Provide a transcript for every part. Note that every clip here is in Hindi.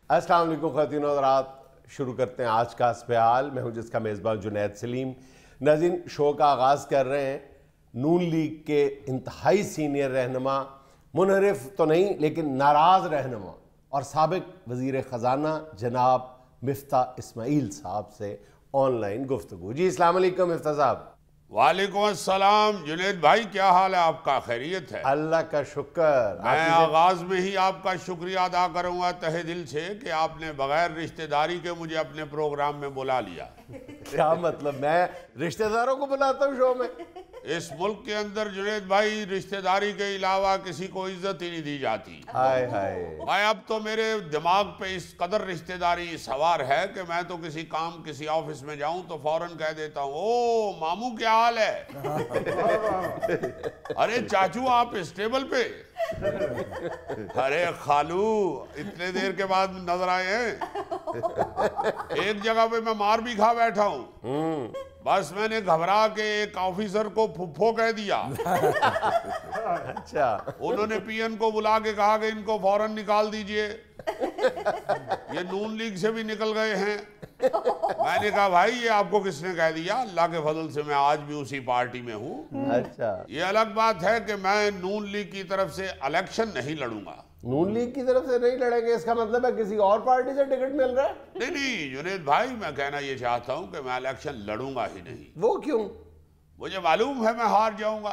अस्सलाम वालेकुम ख़वातीन और हज़रात, शुरू करते हैं आज का अस्पताल। मैं हूं जिसका मेज़बान जुनैद सलीम। नाज़रीन, शो का आगाज़ कर रहे हैं। नून लीग के इंतहाई सीनियर रहनुमा, मुनहरिफ तो नहीं लेकिन नाराज़ रहनुमा और साबिक वज़ीर ख़जाना जनाब मिफ्ता इस्माइल साहब से ऑनलाइन गुफ्तगू। जी अस्सलाम वालेकुम मिफ्ता साहब। वालेकुम अस्सलाम जुनैद भाई, क्या हाल है आपका? खैरियत है? अल्लाह का शुक्र। मैं आगाज में ही आपका शुक्रिया अदा करूंगा तहे दिल से कि आपने बगैर रिश्तेदारी के मुझे अपने प्रोग्राम में बुला लिया। क्या मतलब, मैं रिश्तेदारों को बुलाता हूँ शो में? इस मुल्क के अंदर जुनैद भाई रिश्तेदारी के अलावा किसी को इज्जत ही नहीं दी जाती। हाय हाय। भाई अब तो मेरे दिमाग पे इस कदर रिश्तेदारी सवार है कि मैं तो किसी काम किसी ऑफिस में जाऊं तो फौरन कह देता हूं, ओ मामू क्या हाल है? अरे चाचू आप स्टेबल पे? अरे खालू इतने देर के बाद नजर आए हैं। एक जगह पे मैं मार भी खा बैठा हूं, बस मैंने घबरा के एक ऑफिसर को फुफ्फो कह दिया। अच्छा। उन्होंने पीएन को बुला के कहा कि इनको फौरन निकाल दीजिए, ये नून लीग से भी निकल गए हैं। मैंने कहा भाई ये आपको किसने कह दिया? अल्लाह के फजल से मैं आज भी उसी पार्टी में हूँ। अच्छा। ये अलग बात है कि मैं नून लीग की तरफ से इलेक्शन नहीं लड़ूंगा। नून लीग की तरफ से नहीं लड़ेंगे, इसका मतलब है किसी और पार्टी से टिकट मिल रहा है? नहीं नहीं जुनैद भाई, मैं कहना ये चाहता हूँ कि मैं इलेक्शन लड़ूंगा ही नहीं। वो क्यों? मुझे मालूम है मैं हार जाऊंगा।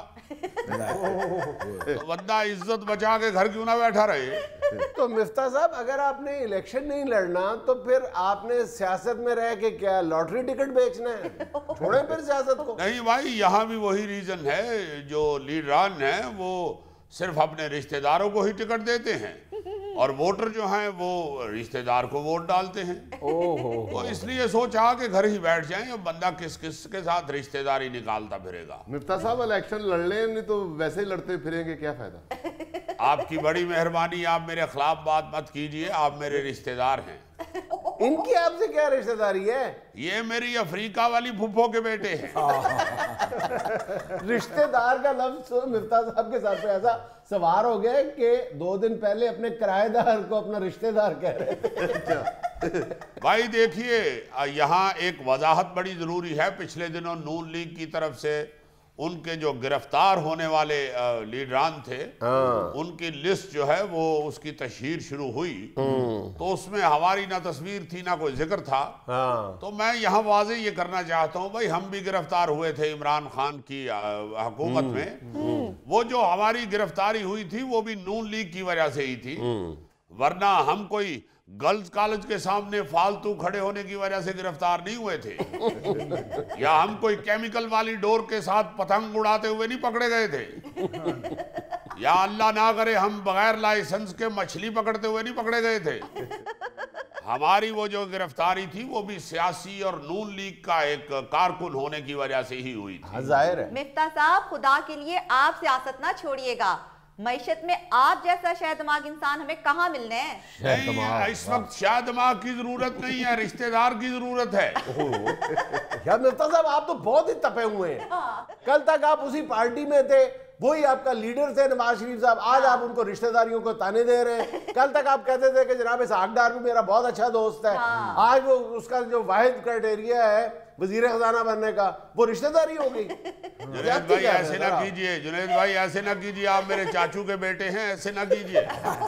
तो बंदा इज्जत बचा के घर क्यों ना बैठा रहे। तो मिफ्ता साहब, अगर आपने इलेक्शन नहीं लड़ना तो फिर आपने सियासत में रह के क्या लॉटरी टिकट बेचना है? छोड़ें फिर सियासत को। नहीं भाई, यहाँ भी वही रीजन है। जो लीडरान है वो सिर्फ अपने रिश्तेदारों को ही टिकट देते हैं और वोटर जो हैं वो रिश्तेदार को वोट डालते हैं। ओहो। तो इसलिए सोचा कि घर ही बैठ जाएं, अब बंदा किस किस के साथ रिश्तेदारी निकालता फिरेगा। मिफ्ता साहब इलेक्शन लड़ लें, नहीं तो वैसे ही लड़ते फिरेंगे, क्या फायदा? आपकी बड़ी मेहरबानी, आप मेरे खिलाफ बात मत कीजिए, आप मेरे रिश्तेदार हैं। इनकी आपसे क्या रिश्तेदारी है? ये मेरी अफ्रीका वाली फुफ्फो के बेटे हैं। रिश्तेदार का लफ्ज मिफ्ता साहब के साथ ऐसा सवार हो गया कि 2 दिन पहले अपने किराएदार को अपना रिश्तेदार कह रहे थे। भाई देखिए, यहाँ एक वजाहत बड़ी जरूरी है। पिछले दिनों नून लीग की तरफ से उनके जो गिरफ्तार होने वाले लीडरान थे, उनकी लिस्ट जो है वो उसकी तशहीर शुरू हुई, तो उसमें हमारी ना तस्वीर थी ना कोई जिक्र था। तो मैं यहाँ वाजे ये करना चाहता हूँ, भाई हम भी गिरफ्तार हुए थे इमरान खान की हुकूमत में। वो जो हमारी गिरफ्तारी हुई थी वो भी नून लीग की वजह से ही थी, वरना हम कोई गर्ल्स कॉलेज के सामने फालतू खड़े होने की वजह से गिरफ्तार नहीं हुए थे, या हम कोई केमिकल वाली डोर के साथ पतंग उड़ाते हुए नहीं पकड़े गए थे, या अल्लाह ना करे हम बगैर लाइसेंस के मछली पकड़ते हुए नहीं पकड़े गए थे। हमारी वो जो गिरफ्तारी थी वो भी सियासी और नून लीग का एक कारकुन होने की वजह से ही हुई थी। जाहिर है। मिफ्ता साहब, खुदा के लिए आप सियासत ना छोड़िएगा। मईशत में आप जैसा शायदमाग इंसान हमें कहाँ मिलने हैं? नहीं, इस वक्त शायदमाग की जरूरत नहीं है, रिश्तेदार की जरूरत है। यार मिफ्ता साहब, आप तो बहुत ही तपे हुए हैं। कल तक आप उसी पार्टी में थे, वही आपका लीडर थे नवाज शरीफ साहब, आज आप उनको रिश्तेदारियों को ताने दे रहे हैं। कल तक आप कहते थे कि जनाब इसहाक डार भी मेरा बहुत अच्छा दोस्त है, आज वो उसका जो वाहिद क्राइटेरिया है वजीर खजाना बनने का वो रिश्तेदारी हो गई। जुनैद भाई ऐसे ना कीजिए, जुनैद भाई ऐसे ना कीजिए, आप मेरे चाचू के बेटे हैं, ऐसे ना कीजिए।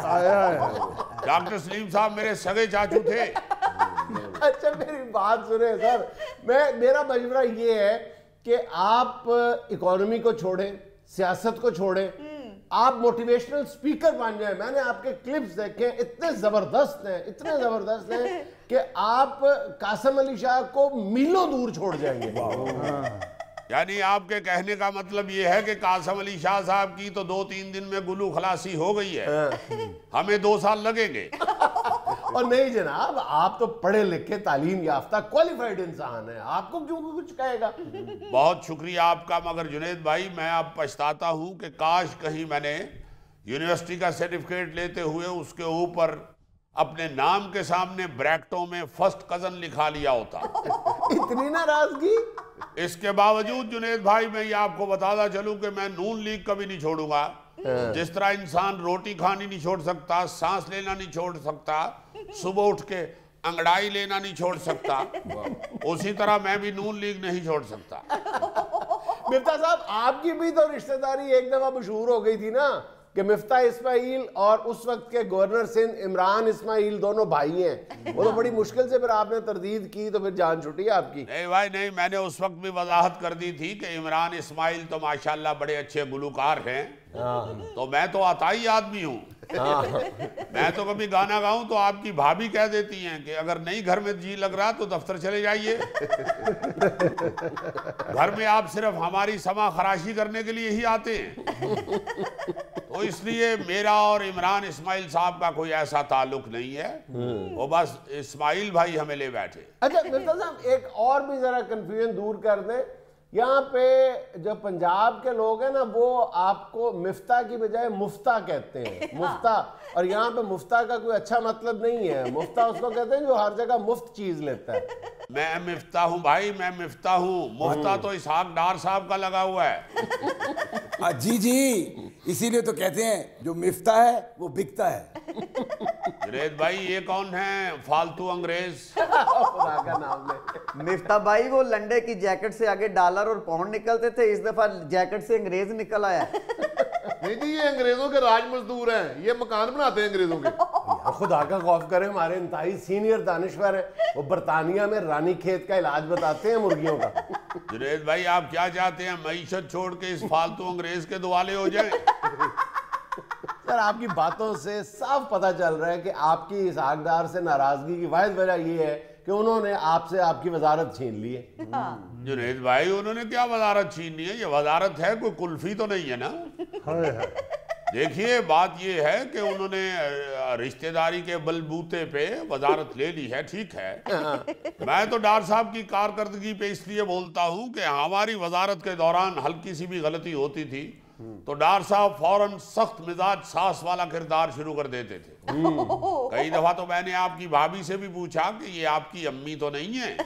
डॉक्टर सलीम साहब मेरे सगे चाचू थे। अच्छा मेरी बात सुने सर, मेरा मशवरा ये है कि आप इकोनॉमी को छोड़ें, सियासत को छोड़ें, आप मोटिवेशनल स्पीकर बन जाए। मैंने आपके क्लिप्स देखे, इतने जबरदस्त हैं कि आप कासिम अली शाह को मीलों दूर छोड़ जाएंगे। यानी आपके कहने का मतलब ये है कि कासिम अली शाह साहब की तो 2-3 दिन में गुलू खलासी हो गई है, हमें 2 साल लगेंगे। और नहीं जनाब, आप तो पढ़े लिखे तालीम याफ्ता क्वालिफाइड इंसान है, आपको क्यों कुछ कहेगा। बहुत शुक्रिया आपका, मगर जुनैद भाई मैं अब पछताता हूं कि काश कहीं मैंने यूनिवर्सिटी का सर्टिफिकेट लेते हुए उसके ऊपर अपने नाम के सामने ब्रैकेटों में फर्स्ट कजन लिखा लिया होता। इतनी नाराजगी। इसके बावजूद जुनैद भाई मैं ये आपको बताता चलूं कि मैं नून लीग कभी नहीं छोड़ूंगा। जिस तरह इंसान रोटी खानी नहीं छोड़ सकता, सांस लेना नहीं छोड़ सकता, सुबह उठ के अंगड़ाई लेना नहीं छोड़ सकता, उसी तरह मैं भी नून लीग नहीं छोड़ सकता। मिफ्ता साहब, आपकी भी तो रिश्तेदारी एक दफा मशहूर हो गई थी ना कि मिफ्ता इस्माइल और उस वक्त के गवर्नर सिंध इमरान इस्माइल दोनों भाई हैं। वो तो बड़ी मुश्किल से फिर आपने तरदीद की तो फिर जान छुटी आपकी। नहीं भाई नहीं, मैंने उस वक्त भी वजाहत कर दी थी कि इमरान इस्माइल तो माशाल्लाह बड़े अच्छे गुलूकार हैं, तो मैं तो अताई आदमी हूँ। मैं तो कभी गाना गाऊं तो आपकी भाभी कह देती हैं कि अगर नहीं घर में जी लग रहा तो दफ्तर चले जाइए। घर में आप सिर्फ हमारी समा खराशी करने के लिए ही आते हैं। तो इसलिए मेरा और इमरान इस्माइल साहब का कोई ऐसा ताल्लुक नहीं है, वो बस इस्माइल भाई हमें ले बैठे। अच्छा मिफ्ता साहब, एक और भी जरा कंफ्यूजन दूर कर दें। यहाँ पे जो पंजाब के लोग हैं ना, वो आपको मिफ्ता की बजाय मुफ्ता कहते हैं, मुफ्ता। और यहाँ पे मुफ्ता का कोई अच्छा मतलब नहीं है। मुफ्ता उसको कहते हैं जो हर जगह मुफ्त चीज लेता है। मैं मिफ्ता हूँ भाई, मैं मिफ्ता हूँ। मुफ्ता तो इसहाक डार साहब का लगा हुआ है। जी जी, इसीलिए तो कहते हैं जो मिफ्ता है वो बिकता है। जुनैद भाई, ये कौन है फालतू अंग्रेज? खुदा का नाम ले। मिफ्ता भाई, वो लंडे की जैकेट से आगे डॉलर और पाउंड निकलते थे, इस दफा जैकेट से अंग्रेज निकल आया। नहीं जी, ये अंग्रेजों के राज मजदूर हैं, ये मकान बनाते हैं अंग्रेजों के। यार खुदा का खौफ करे, हमारे इंतहाई सीनियर दानिश्वर हैं, वो बरतानिया में रानी खेत का इलाज बताते हैं मुर्गियों का। जुनैद भाई, आप क्या चाहते हैं, मईशत छोड़ के इस फालतू अंग्रेज के दुआले हो जाए? सर, आपकी बातों से साफ पता चल रहा है कि आपकी इस आगदार से नाराजगी की वाहिद वजह ये है कि उन्होंने आपसे आपकी वजारत छीन ली है। जुनैद भाई, उन्होंने क्या वजारत छीन ली है? ये वजारत है, कोई कुल्फी तो नहीं है ना। देखिए, बात ये है कि उन्होंने रिश्तेदारी के बलबूते पे वजारत ले ली है, ठीक है। मैं तो डार साहब की कारकर्दगी पे इसलिए बोलता हूँ कि हमारी वजारत के दौरान हल्की सी भी गलती होती थी तो डार साहब फौरन सख्त मिजाज सास वाला किरदार शुरू कर देते थे। कई दफा तो मैंने आपकी भाभी से भी पूछा कि ये आपकी अम्मी तो नहीं है?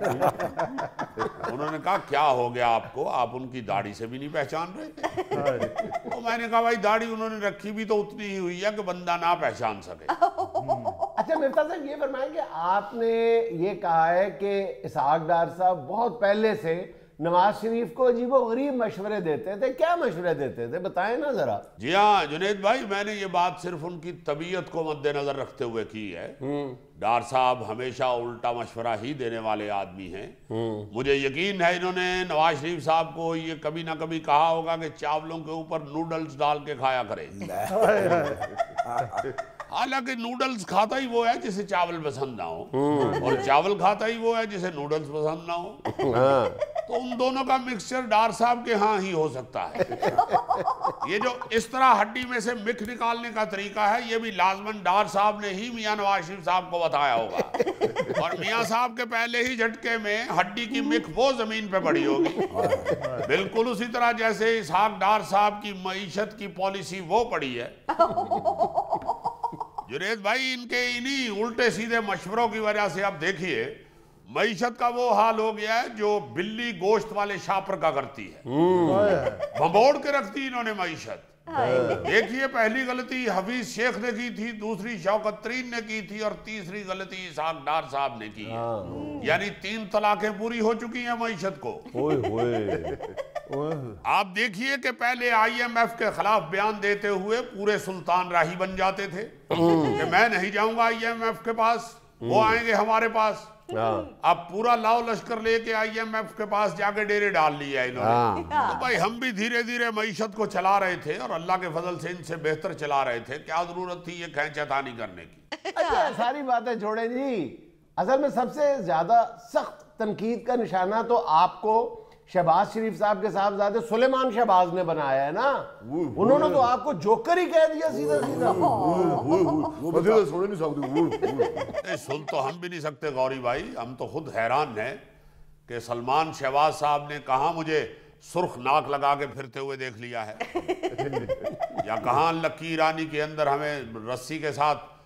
उन्होंने कहा क्या हो गया आपको, आप उनकी दाढ़ी से भी नहीं पहचान रहे थे? तो मैंने कहा भाई, दाढ़ी उन्होंने रखी भी तो उतनी ही हुई है कि बंदा ना पहचान सके। अच्छा मिफ्ता साहब, ये फरमाएं कि आपने ये कहा है कि इसहाक डार साहब बहुत पहले से नवाज शरीफ को अजीबोगरीब मशवरे देते थे। क्या मशवरे देते थे, बताएं ना जरा। जी हाँ जुनैद भाई, मैंने ये बात सिर्फ उनकी तबीयत को मद्देनजर रखते हुए की है। डार साहब हमेशा उल्टा मशवरा ही देने वाले आदमी हैं। मुझे यकीन है इन्होंने नवाज शरीफ साहब को ये कभी ना कभी कहा होगा कि चावलों के ऊपर नूडल्स डाल के खाया करें। हालांकि नूडल्स खाता ही वो है जिसे चावल पसंद ना हो, और चावल खाता ही वो है जिसे नूडल्स पसंद ना हो। तो उन दोनों का मिक्सचर डार साहब के हाँ ही हो सकता है। ये जो इस तरह हड्डी में से मिख निकालने का तरीका है, ये भी लाजमन डार साहब ने ही मियां नवाज शरीफ साहब को बताया होगा, और मियां साहब के पहले ही झटके में हड्डी की मिख वो जमीन पे पड़ी होगी, बिल्कुल उसी तरह जैसे इसहाक डार साहब की मईशत की पॉलिसी वो पड़ी है। जुनैद भाई, इनके इन्हीं उल्टे सीधे मशवरों की वजह से आप देखिए मईशत का वो हाल हो गया है जो बिल्ली गोश्त वाले शापर का करती है। भंबोड़ के रखती इन्होंने मईशत। देखिए, पहली गलती हफीज शेख ने की थी, दूसरी शौकत तरीन ने की थी, और तीसरी गलती इसहाक डार साहब ने की है। यानी 3 तलाकें पूरी हो चुकी हैं मईशत को। आप देखिए कि पहले IMF के खिलाफ बयान देते हुए पूरे सुल्तान राही बन जाते थे कि मैं नहीं जाऊंगा IMF के पास, वो आएंगे हमारे पास। अब पूरा लाओ लश्कर लेके IMF के पास जाके डेरे डाल लिया इन्होंने। तो भाई हम भी धीरे धीरे मईशत को चला रहे थे और अल्लाह के फजल से इनसे बेहतर चला रहे थे। क्या जरूरत थी ये खैंचतानी करने की? अच्छा, सारी बातें छोड़े जी, असल में सबसे ज्यादा सख्त तनकीद का निशाना तो आपको शहबाज शरीफ साहब के साहबजादे सुलेमान शहबाज ने बनाया है ना। उन्होंने तो आपको जोकर ही कह दिया सीधा सीधा। सुन तो हम भी नहीं सकते गौरी भाई, हम तो खुद हैरान हैं कि सलमान शहबाज साहब ने कहा मुझे सुर्ख नाक लगा के फिरते हुए देख लिया है, या कहाँ लकी ईरानी के अंदर हमें रस्सी के साथ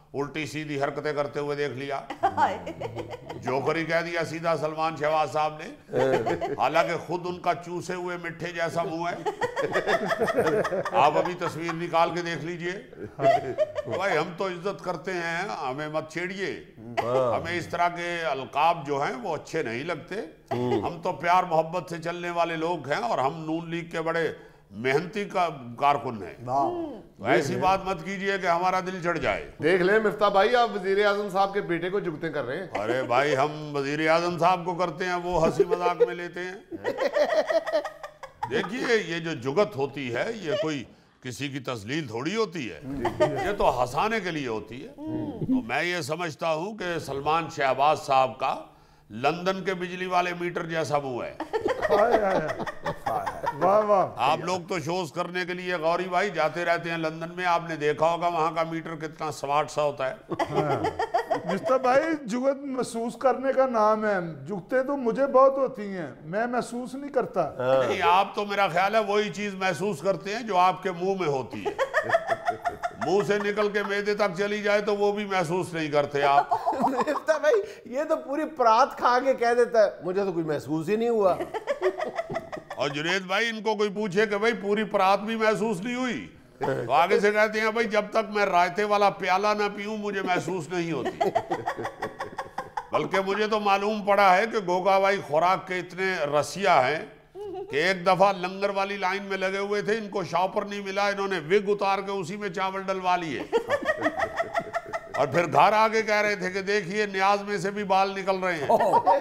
उल्टी सीधी हरकतें करते हुए देख लिया, जोकर ही कह दिया सीधा सलमान शहबाज साहब ने, हालांकि खुद उनका चूसे हुए मिठे जैसा मुंह है। आप अभी तस्वीर निकाल के देख लीजिए। भाई हम तो इज्जत करते हैं, हमें मत छेड़िए, हमें इस तरह के अलकाब जो हैं वो अच्छे नहीं लगते। हम तो प्यार मोहब्बत से चलने वाले लोग हैं और हम नून लीग के बड़े मेहनती का कारकुन है। ऐसी बात मत कीजिए कि हमारा दिल चढ़ जाए। देख ले मिफ्ता भाई, आप वजीर आजम साहब के बेटे को जुगते कर रहे हैं। अरे भाई हम वजीर आजम साहब को करते हैं, वो हंसी मजाक में लेते हैं। देखिए ये जो जुगत होती है ये कोई किसी की तस्लील थोड़ी होती है, ये तो हंसाने के लिए होती है। तो मैं ये समझता हूँ कि सलमान शहबाज साहब का लंदन के बिजली वाले मीटर जैसा मुंह है। वाह वाह। आप लोग तो शोज करने के लिए गौरी भाई जाते रहते हैं लंदन में, आपने देखा होगा वहां का मीटर कितना स्मार्ट सा होता है। मिस्टर भाई जुगत महसूस करने का नाम है, जुगते तो मुझे बहुत होती हैं, मैं महसूस नहीं करता। नहीं, आप तो मेरा ख्याल है वही चीज महसूस करते हैं जो आपके मुंह में होती है। मुंह से निकल के मैदे तक चली जाए तो वो भी महसूस नहीं करते आप। मिफ्ता भाई ये तो पूरी परात खा के कह देता है मुझे तो कुछ महसूस ही नहीं हुआ। और जुनेद भाई इनको कोई पूछे कि भाई पूरी परात भी महसूस नहीं हुई, तो आगे से कहते हैं भाई जब तक मैं रायते वाला प्याला ना पीऊं मुझे महसूस नहीं होती। बल्कि मुझे तो मालूम पड़ा है कि गोगा भाई खुराक के इतने रसिया हैं कि एक दफा लंगर वाली लाइन में लगे हुए थे, इनको शॉपर नहीं मिला, इन्होंने विग उतार के उसी में चावल डलवा लिए और फिर घर आके कह रहे थे कि देखिए न्याज में से भी बाल निकल रहे हैं।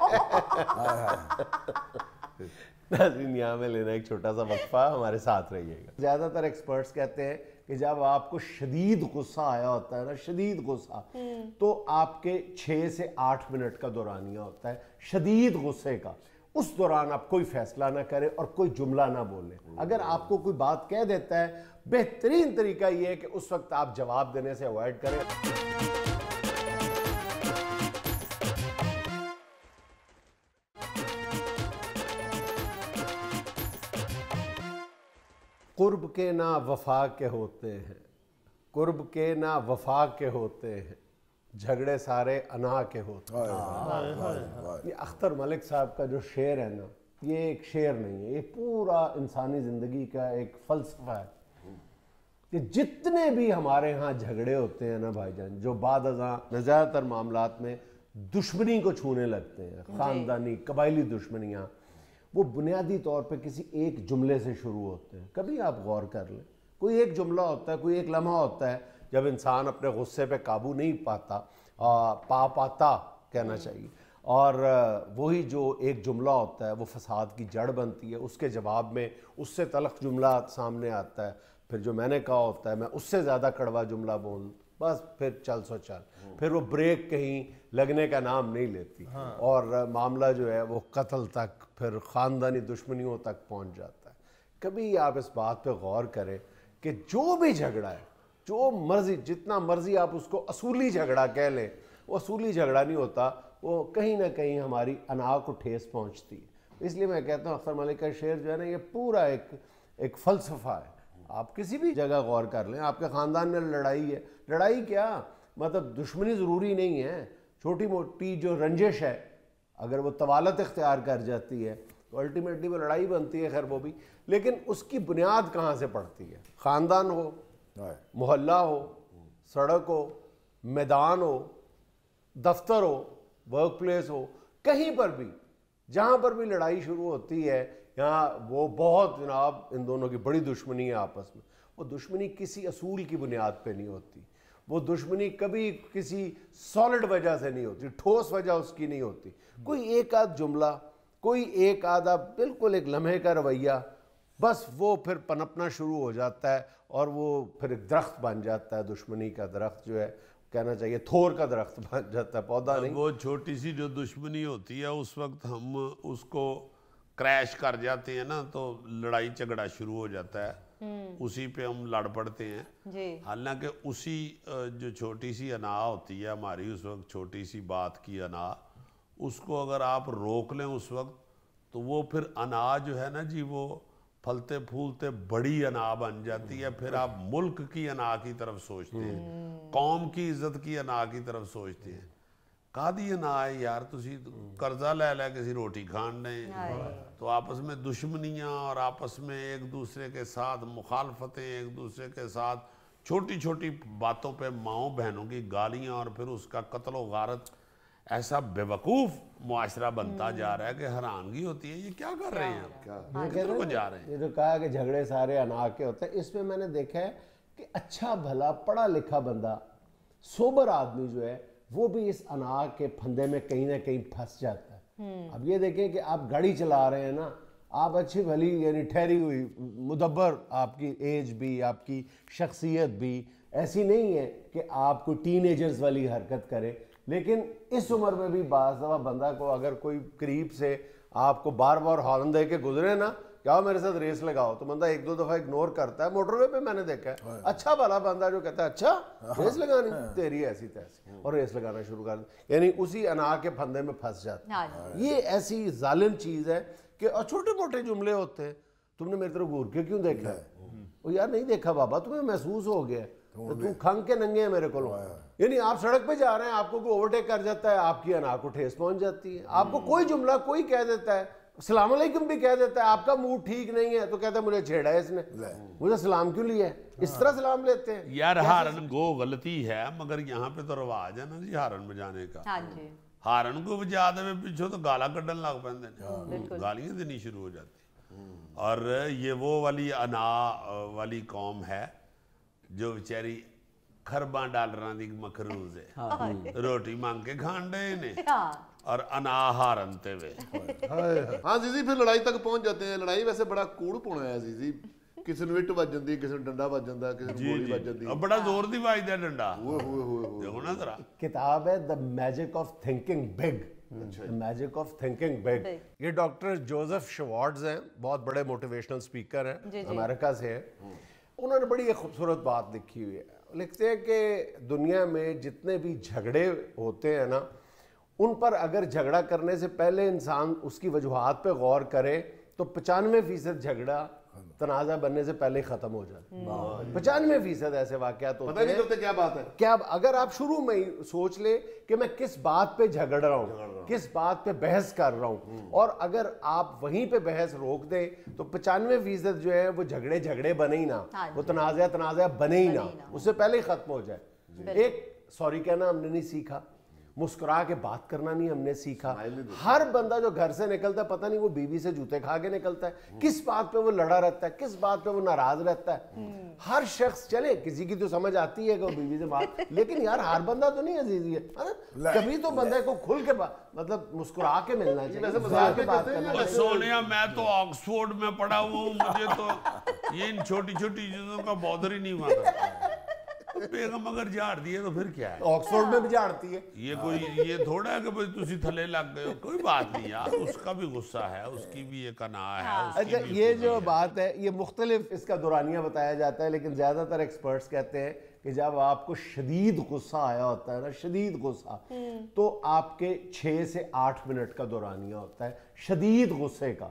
नाज़रीन यहाँ में लेना एक छोटा सा वक्फा, हमारे साथ रहिएगा। ज़्यादातर एक्सपर्ट्स कहते हैं कि जब आपको शदीद गुस्सा आया होता है ना, शदीद गुस्सा, तो आपके 6 से 8 मिनट का दौरानिया होता है शदीद गुस्से का। उस दौरान आप कोई फैसला ना करें और कोई जुमला ना बोलें। अगर आपको कोई बात कह देता है, बेहतरीन तरीका यह है कि उस वक्त आप जवाब देने से अवॉइड करें। कुर्ब के ना वफा के होते हैं, कुर्ब के ना वफा के होते हैं, झगड़े सारे अना के होते हैं। ये अख्तर मलिक साहब का जो शेर है ना, ये एक शेर नहीं है, ये पूरा इंसानी ज़िंदगी का एक फ़लसफ़ा है कि जितने भी हमारे यहाँ झगड़े होते हैं ना भाईजान, जो बाद अज़ां ज़्यादातर मामलात में दुश्मनी को छूने लगते हैं, ख़ानदानी कबायली दुश्मनियाँ, वो बुनियादी तौर पे किसी एक जुमले से शुरू होते हैं। कभी आप गौर कर लें, कोई एक जुमला होता है, कोई एक लम्हा होता है जब इंसान अपने गुस्से पे काबू नहीं पाता, पाता कहना चाहिए, और वही जो एक जुमला होता है वो फसाद की जड़ बनती है। उसके जवाब में उससे तलख जुमला सामने आता है, फिर जो मैंने कहा होता है मैं उससे ज़्यादा कड़वा जुमला बोल, बस फिर चल सो चल, फिर वो ब्रेक कहीं लगने का नाम नहीं लेती। और मामला जो है वो कत्ल तक, फिर ख़ानदानी दुश्मनियों तक पहुंच जाता है। कभी आप इस बात पे गौर करें कि जो भी झगड़ा है, जो मर्जी, जितना मर्जी आप उसको असूली झगड़ा कह लें, वो असूली झगड़ा नहीं होता, वो कहीं ना कहीं हमारी अना को ठेस पहुंचती है। इसलिए मैं कहता हूँ अख्तर मलिक का शेर जो है ना, ये पूरा एक फ़लसफ़ा है। आप किसी भी जगह गौर कर लें, आपके ख़ानदान में लड़ाई है, लड़ाई क्या मतलब दुश्मनी ज़रूरी नहीं है, छोटी मोटी जो रंजिश है अगर वो तवालत इख्तियार कर जाती है तो अल्टीमेटली वो लड़ाई बनती है, खैर वो भी, लेकिन उसकी बुनियाद कहाँ से पड़ती है? ख़ानदान हो, मोहल्ला हो, सड़क हो, मैदान हो, दफ्तर हो, वर्क प्लेस हो, कहीं पर भी जहाँ पर भी लड़ाई शुरू होती है, यहाँ वो बहुत जनाब इन दोनों की बड़ी दुश्मनी है आपस में। वो दुश्मनी किसी असूल की बुनियाद पे नहीं होती, वो दुश्मनी कभी किसी सॉलिड वजह से नहीं होती, ठोस वजह उसकी नहीं होती। कोई एक आध जुमला, कोई एक आधा बिल्कुल एक लम्हे का रवैया, बस वो फिर पनपना शुरू हो जाता है और वो फिर एक दरख्त बन जाता है। दुश्मनी का दरख्त जो है, कहना चाहिए थोर का दरख्त बन जाता है, पौधा नहीं। वो छोटी सी जो दुश्मनी होती है उस वक्त हम उसको क्रैश कर जाते हैं ना, तो लड़ाई झगड़ा शुरू हो जाता है, उसी पे हम लड़ पड़ते हैं। हालांकि उसी जो छोटी सी अना होती है हमारी, उस वक्त छोटी सी बात की अना, उसको अगर आप रोक लें उस वक्त, तो वो फिर अना जो है ना जी, वो फलते फूलते बड़ी अना बन जाती है, फिर आप मुल्क की अना की तरफ सोचते हैं, कौम की इज्जत की अना की तरफ सोचते हैं। कादी अना है यार, तुसी कर्जा ले लै किसी रोटी खान ने, तो आपस में दुश्मनियाँ और आपस में एक दूसरे के साथ मुखालफतें, एक दूसरे के साथ छोटी छोटी बातों पे माओ बहनों की गालियाँ और फिर उसका कत्ल व गारत, ऐसा बेवकूफ़ मुआशरा बनता जा रहा है कि हैरानगी होती है, ये क्या कर रहे हैं आप, किधर को जा रहे हैं। ये जो कहा कि झगड़े सारे अना के होते हैं, इसमें मैंने देखा है कि अच्छा भला पढ़ा लिखा बंदा, सोबर आदमी जो है, वो भी इस अना के फंदे में कहीं ना कहीं फंस जाता है। अब ये देखें कि आप गाड़ी चला रहे हैं ना, आप अच्छी भली यानी ठहरी हुई मुदब्बर, आपकी एज भी, आपकी शख्सियत भी ऐसी नहीं है कि आप कोई टीनेजर्स वाली हरकत करें, लेकिन इस उम्र में भी बाज़ दफ़ा बंदा को अगर कोई करीब से आपको बार बार हॉर्न दे के गुजरे ना, क्या मेरे साथ रेस लगाओ, तो बंदा एक दो दफ़ा इग्नोर करता है। मोटरवे पे मैंने देखा है अच्छा भला बंदा जो कहता है अच्छा रेस लगानी तेरी ऐसी तैसी, और रेस लगाना शुरू कर दे, यानी उसी अना के फंदे में फंस जाता है। ये ऐसी जालिम चीज़ है कि और छोटे मोटे जुमले होते हैं, तुमने मेरी तरफ घूर के क्यों देखा है, वो यार नहीं देखा बाबा, तुम्हें महसूस हो गया, तो तू खंग के नंगे है मेरे को। यानी आप सड़क पे जा रहे हैं, आपको कोई ओवरटेक कर जाता है, आपकी अना को ठेस पहुंच जाती है, आपको कोई जुमला कोई कह देता है, सलाम अलैकुम भी कह देता है, आपका मूड ठीक नहीं है तो कहता है मुझे छेड़ा है इसने, मुझे सलाम क्यों लिया है, इस तरह सलाम लेते हैं यार। हारन गो गलती है, मगर यहाँ पे तो रवाज है ना जी हारन बजाने का। हारन को बजा दे पीछे तो गाला कड्डन लग पैंदे, गालियां देनी शुरू हो जाती। और ये वो वाली अना वाली कौम है जो बेचारी खरबा डॉलरां दी मखरूज है, रोटी मांग के खान डे ने और अना हारन ते वे। हाँ जीजी, फिर लड़ाई तक पहुंच जाते हैं। लड़ाई वैसे बड़ा कूड़ पुणा है जीजी, किसी ਨੂੰ ਇੱਟ ਵੱਜ ਜਾਂਦੀ, ਕਿਸੇ ਨੂੰ ਡੰਡਾ ਵੱਜ ਜਾਂਦਾ, ਕਿਸੇ ਨੂੰ ਗੋਲੀ ਵੱਜ ਜਾਂਦੀ, बड़ा जोर दी ਵੱਜਦਾ डंडा। देखो ना जरा, किताब है the magic of thinking big, magic of thinking big. ये डॉक्टर जोसेफ शवार्ट्ज हैं, बहुत बड़े मोटिवेशनल स्पीकर हैं, अमेरिका से हैं। उन्होंने बड़ी एक खूबसूरत बात लिखी हुई है, लिखते हैं कि दुनिया में जितने भी झगड़े होते हैं ना, उन पर अगर झगड़ा करने से पहले इंसान उसकी वजूहात पे गौर करे तो 95% झगड़ा तनाज़ा बनने से पहले ख़त्म हो जाता है। 95% ऐसे वाक़यात होते हैं, पता नहीं करते क्या बात है। क्या अगर आप शुरू में ही सोच ले कि मैं किस बात पे झगड़ रहा हूँ, किस बात पे बहस कर रहा हूँ, और अगर आप वहीं पे बहस रोक दें तो 95% जो है वो झगड़े बने ही ना, वो तनाज़ा बने ही ना, उससे पहले ही ख़त्म हो जाए। एक सॉरी कहना हमने नहीं सीखा, मुस्कुरा के बात करना नहीं हमने सीखा। हर बंदा जो घर से निकलता है, पता नहीं वो बीवी से जूते खा के निकलता है, किस बात पे वो लड़ा रहता है, किस बात पे वो नाराज रहता है। हर शख्स, चले किसी की तो समझ आती है कि वो बीवी से बात, लेकिन यार हर बंदा तो नहीं अजीज है, कभी तो बंदे को खुल के मतलब मुस्कुरा के मिलना चाहिए, मजाक के बात करना चाहिए। सोनिया, मैं तो ऑक्सफोर्ड में पढ़ा हुआ हूँ, मुझे तो ये इन छोटी छोटी चीजों का बॉदर ही नहीं हुआ। बेगम अगर झाड़ दिए तो फिर क्या है, ऑक्सफोर्ड में भी झाड़ती है। ये थोड़ा है कि भाई तुसी थले लग गए हो, कोई बात नहीं यार, उसका भी गुस्सा है, उसकी भी एक अना है। अच्छा, ये जो बात है ये मुख्तलिफ इसका दुरानिया बताया जाता है, लेकिन ज़्यादातर एक्सपर्ट्स कहते हैं कि जब आपको शदीद गुस्सा आया होता है ना, शदीद गुस्सा, तो आपके 6 से 8 मिनट का दुरानिया होता है शदीद गुस्से का।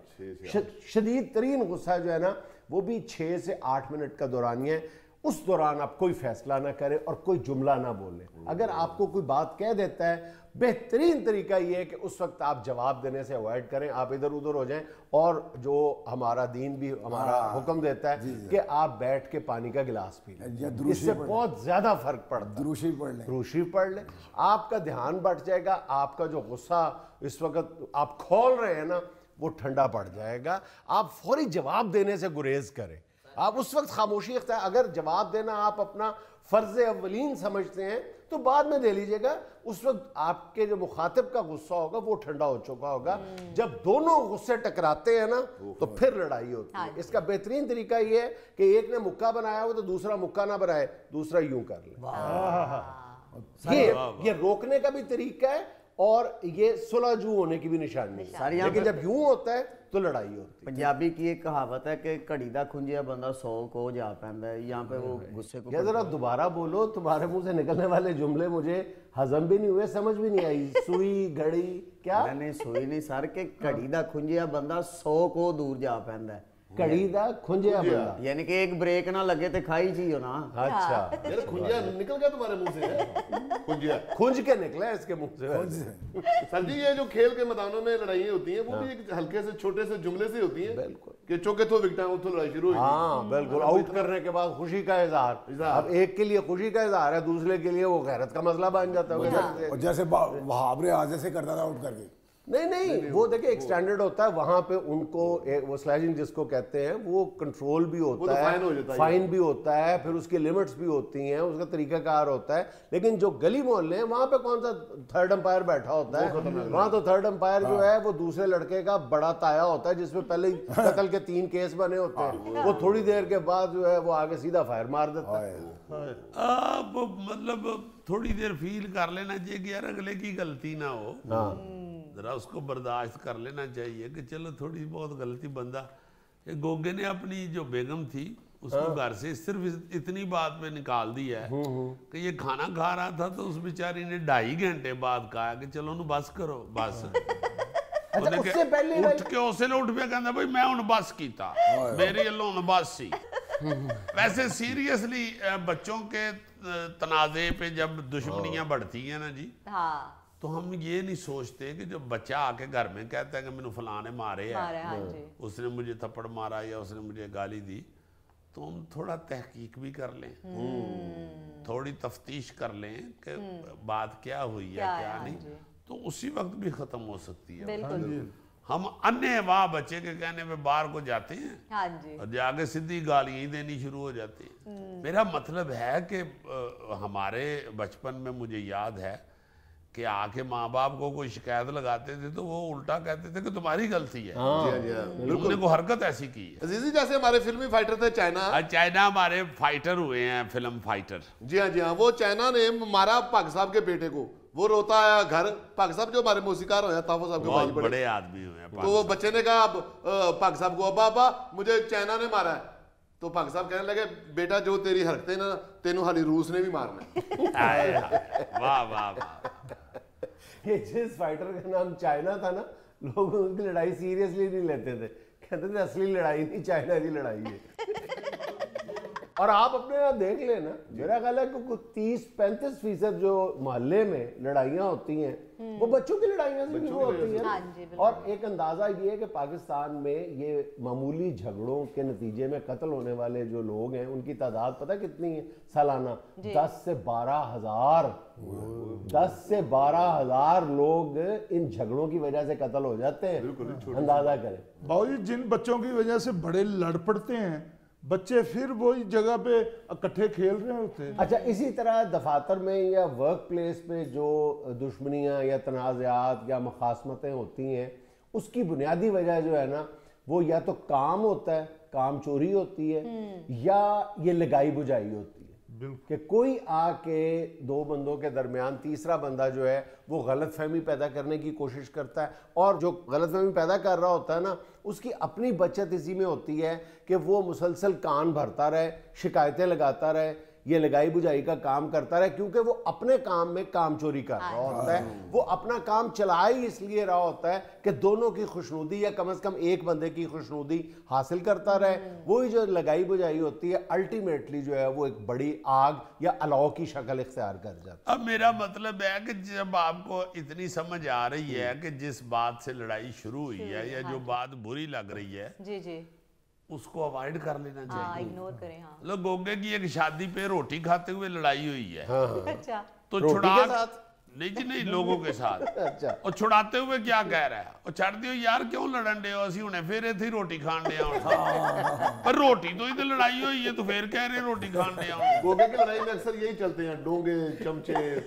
शदीद तरीन गुस्सा जो है ना, वो भी 6 से 8 मिनट का दुरानिया है। उस दौरान आप कोई फैसला ना करें और कोई जुमला ना बोलें। अगर आपको कोई बात कह देता है, बेहतरीन तरीका ये है कि उस वक्त आप जवाब देने से अवॉइड करें, आप इधर उधर हो जाएं। और जो हमारा दीन भी हमारा हुक्म देता है कि आप बैठ के पानी का गिलास पी लें, इससे बहुत ज्यादा फर्क पड़ता है। द्रूशी पढ़ लें, आपका ध्यान बढ़ जाएगा, आपका जो गुस्सा इस वक्त आप खोल रहे हैं ना, वो ठंडा पड़ जाएगा। आप फौरी जवाब देने से गुरेज करें, आप उस वक्त खामोशी अख्तियार, अगर जवाब देना आप अपना फर्ज अव्वलीन समझते हैं तो बाद में दे लीजिएगा। उस वक्त आपके जो मुखातिब का गुस्सा होगा वो ठंडा हो चुका होगा। जब दोनों गुस्से टकराते हैं ना तो फिर लड़ाई होती है। इसका बेहतरीन तरीका ये है कि एक ने मुक्का बनाया हो तो दूसरा मुक्का ना बनाए, दूसरा यूं कर ले। ये रोकने का भी तरीका है और ये सुलझू होने की भी निशानी है। लेकिन जब यूं होता है तो लड़ाई होती है। पंजाबी की एक कहावत है कि घड़ी दा खुंजिया बंदा 100 को जा पैंदा है। यहाँ पे वो गुस्से को जरा दोबारा बोलो, तुम्हारे मुंह से निकलने वाले जुमले मुझे हजम भी नहीं हुए, समझ भी नहीं आई। सुई घड़ी क्या? मैंने सुई नहीं सर, के घड़ी दा खुंजिया बंदा 100 को दूर जा पैंदा है। कड़ी दा खुंजिया बंदा। यानी कि एक ब्रेक ना लगे तो खाई चाहिए ना। अच्छा, यार खुंजिया निकल गया तुम्हारे मुंह से है? खुंजिया खुंज के निकला इसके मुंह से। सर जी ये जो खेल के मैदानों में लड़ाइयाँ होती हैं वो भी एक हल्के से छोटे से जुमले से होती हैं। बिल्कुल। कि चौके तो विकटा उतो लड़ाई शुरू हुई। हाँ बिल्कुल, आउट करने के बाद खुशी का इजहार। अब एक के लिए खुशी का इजहार है, दूसरे के लिए वो गैरत का मसला बन जाता है। और जैसे वहाब ने आज जैसे करता था आउट करके। नहीं, वो देखिए एक स्टैंडर्ड होता है वहां पे उनको वो स्लैजिंग जिसको कहते हैं वो कंट्रोल भी होता है, फाइन भी होता है, फिर उसकी लिमिट्स भी होती हैं, उसका तरीकाकार होता है। लेकिन जो गली मोहल्ले हैं वहां पे कौन सा थर्ड अंपायर बैठा होता है? वहां तो थर्ड अंपायर जो है वो दूसरे लड़के का बड़ा ताया होता है जिसमें पहले कत्ल के 3 केस बने होते हैं। वो थोड़ी देर के बाद जो है वो आगे सीधा फायर मार देता है। अब मतलब थोड़ी देर फील कर लेना चाहिए कि यार अगले की गलती ना हो, जरा उसको बर्दाश्त कर लेना चाहिए कि चलो थोड़ी बहुत गलती बंदा। गोगे ने अपनी जो बेगम थी उसको घर से सिर्फ इतनी बात पे निकाल दिया है कि ये खाना खा रहा था तो उस बेचारी ने 2.5 घंटे बाद कहा कि चलो नु बस करो बस। उससे पहले उठ के उसे उठ पे कहता भाई मैं हुन बस कीता, मेरी अल्लों हुन बस सी। वैसे सीरियसली बच्चों के तनाजे पे जब दुश्मनियां बढ़ती हैं ना जी, तो हम ये नहीं सोचते कि जो बच्चा आके घर में कहता है कि मैंने फलां ने मारे है, उसने मुझे थप्पड़ मारा या उसने मुझे गाली दी, तो हम थोड़ा तहकीक भी कर लें, थोड़ी तफ्तीश कर लें कि बात क्या हुई है क्या नहीं, तो उसी वक्त भी खत्म हो सकती है। हम अन्य वाह बच्चे के कहने पे बाहर को जाते हैं और जाके सीधी गालियां ही देनी शुरू हो जाती हैं। मेरा मतलब है कि हमारे बचपन में मुझे याद है कि आके माँ बाप को कोई शिकायत लगाते थे तो वो उल्टा कहते थे कि तुम्हारी गलती है, तुमने को हरकत ऐसी की है। अजीजी जैसे हमारे फिल्मी फाइटर थे चाइना हमारे फाइटर हुए हैं, फिल्म फाइटर। जी हाँ, वो चाइना ने मारा भगत साहब के बेटे को, वो रोता आया घर। भगत साहब जो हमारे मौसीकार हुए ताफो साहब के भाई बड़े आदमी हुए, तो वो बच्चे ने कहा भगत साहब को, अब्बा मुझे चाइना ने मारा है। तो भगत साहब कहने लगे बेटा जो तेरी हरकतें ना तेनू हाली रूस ने भी मारना है। वाह वाह वाह। ये जिस फाइटर का नाम चाइना था ना, लोग उनकी लड़ाई सीरियसली नहीं लेते थे, कहते थे असली लड़ाई नहीं चाइना की लड़ाई है। और आप अपने यहाँ देख लेना, मेरा ख्याल है कि कुछ 30-35% जो मोहल्ले में लड़ाइयाँ होती हैं वो बच्चों की लड़ाइयाँ से शुरू होती हैं। और एक अंदाजा ये है कि पाकिस्तान में ये मामूली झगड़ों के नतीजे में कत्ल होने वाले जो लोग हैं उनकी तादाद पता कितनी है सालाना? 10 से 12,000 10 से 12,000 लोग इन झगड़ों की वजह से कत्ल हो जाते हैं। अंदाजा करें बाबूजी, जिन बच्चों की वजह से बड़े लड़ पड़ते हैं बच्चे फिर वही जगह पे इकट्ठे खेल रहे होते हैं। अच्छा, इसी तरह दफातर में या वर्क प्लेस पे जो दुश्मनियाँ या तनाज़ात या मुखासमतें होती हैं उसकी बुनियादी वजह जो है ना वो या तो काम होता है, काम चोरी होती है, या ये लगाई बुझाई होती है कि कोई आके 2 बंदों के दरमियान तीसरा बंदा जो है वो गलत फहमी पैदा करने की कोशिश करता है, और जो गलत फहमी पैदा कर रहा होता है ना उसकी अपनी बचत इसी में होती है कि वो मुसलसल कान भरता रहे, शिकायतें लगाता रहे, ये लगाई बुझाई का काम करता रहे, क्योंकि वो अपने काम में काम चोरी कर रहा होता है। वो अपना काम चला ही इसलिए रहा होता है कि दोनों की खुशनुदी या कम से कम एक बंदे की खुशनुदी हासिल करता रहे। वही जो लगाई बुझाई होती है अल्टीमेटली जो है वो एक बड़ी आग या अलाव की शक्ल इख्तियार कर जाती है। अब मेरा मतलब है कि जब आपको इतनी समझ आ रही है कि जिस बात से लड़ाई शुरू हुई है या जो बात बुरी लग रही है जी उसको अवॉइड कर लेना चाहिए, इग्नोर करें। लोग गोगे की एक शादी पे रोटी खाते हुए लड़ाई हुई है, अच्छा, तो छुड़ा नहीं जी नहीं लोगों के साथ अच्छा, और छुड़ाते हुए क्या कह रहा है, और छड़ दियो यार क्यों लड़न डे हो, असि हुणे फिर इत्थे रोटी खान डे पर रोटी तो इधर लड़ाई हुई है तो फिर कह रहे रोटी खान डे। गोगे की लड़ाई में अक्सर यही चलते हैं, डोंगे चमचे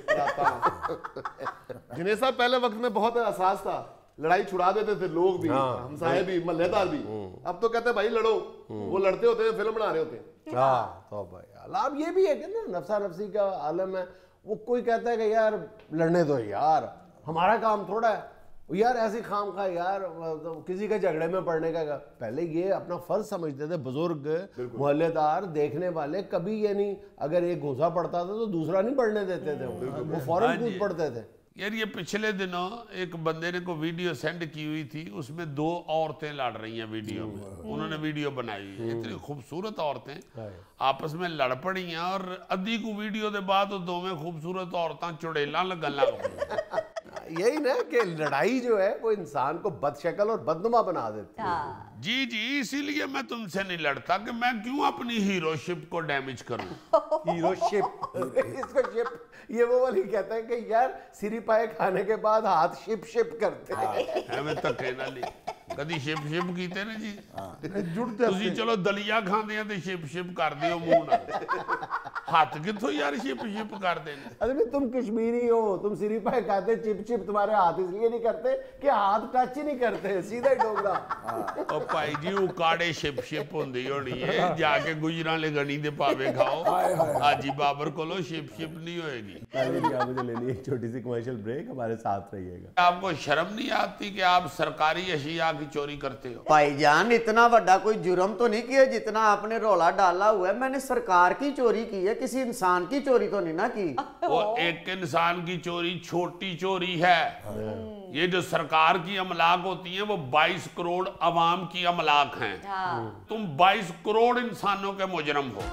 जिन्हें साहब पहले वक्त में बहुत एहसास था, लड़ाई छुड़ा देते थे लोग भी, हमसाये भी, महल्लेदार भी। अब तो कहते हैं भाई लड़ो, वो लड़ते होते हैं, फिल्म बना रहे होते हैं। हाँ तो भाई अब ये भी है कि ना नफ्सा नफ्सी का आलम है। वो कोई कहता है कि यार लड़ने दो यार, हमारा काम थोड़ा है यार, ऐसी खाम खा यार तो किसी के झगड़े में पड़ने का। पहले ये अपना फर्ज समझते थे बुजुर्ग, मोहल्लेदार, देखने वाले, कभी ये नहीं अगर एक घुसा पड़ता था तो दूसरा नहीं पढ़ने देते थे, वो फौरन कूद पड़ते थे। यार ये पिछले दिनों एक बंदे ने को वीडियो सेंड की हुई थी, उसमें 2 औरतें लड़ रही हैं वीडियो में, उन्होंने वीडियो बनाई है, इतनी खूबसूरत औरतें आपस में लड़ पड़ी हैं और अद्धी को वीडियो के बाद दोवें खूबसूरत औरतां चुड़ेला लगन लग यही ना कि लड़ाई जो है वो इंसान को बदशक्ल और बदनुमा बना देती है। जी जी, इसीलिए मैं तुमसे नहीं लड़ता कि मैं क्यों अपनी हीरोशिप को डैमेज करूं। हीरोशिप इसको शिप, ये वो वाली कहते हैं कि यार सिरी पाए खाने के बाद हाथ शिप शिप करते हैं। ਐਵੇਂ ਧੱਕੇ ਨਾਲ ਹੀ ਕਦੀ ਸ਼ਿਪ ਸ਼ਿਪ ਕੀਤੇ ਨੇ ਜੀ? जुड़ते ਤੁਸੀਂ ਚਲੋ ਦਲੀਆ ਖਾਂਦੇ ਆ ਤੇ ਸ਼ਿਪ ਸ਼ਿਪ ਕਰਦੇ ਹੋ ਮੂੰਹ ਨਾਲ, ਹੱਥ ਕਿੱਥੋਂ ਯਾਰ ਸ਼ਿਪ ਸ਼ਿਪ ਕਰਦੇ ਨੇ? अरे भाई तुम कश्मीरी हो, तुम सिरी पाए खाते, चिप चिप तुम्हारे हाथ इसलिए नहीं करते कि हाथ टच ही नहीं करते, सीधा ही डोगरा। ਉਹ ਭਾਈ ਜੀ ਉਹ ਕਾੜੇ ਸ਼ਿਪ ਸ਼ਿਪ ਹੁੰਦੀ ਹੋਣੀ ਹੈ, ਜਾ ਕੇ ਗੁਜਰਾਂ ਵਾਲੇ ਗਣੀ ਦੇ ਪਾਵੇ ਖਾਓ, ਹਾਜੀ ਬਾਬਰ ਕੋਲੋਂ ਸ਼ਿਪ ਸ਼ਿਪ नहीं होएगी। मुझे लेनी एक छोटी सी कमर्शियल ब्रेक, हमारे साथ रहिएगा। आपको शर्म नहीं आती कि आप सरकारी अशिया की चोरी करते हो? भाईजान इतना बड़ा कोई जुर्म तो नहीं किया जितना आपने रौला डाला हुआ है। मैंने सरकार की चोरी की है, किसी इंसान की चोरी तो नहीं ना की। वो एक इंसान की चोरी छोटी चोरी है, ये जो सरकार की अमलाक होती है वो 22 करोड़ अवाम की अमलाक हैं। तुम 22 करोड़ इंसानों के मुजरम हो।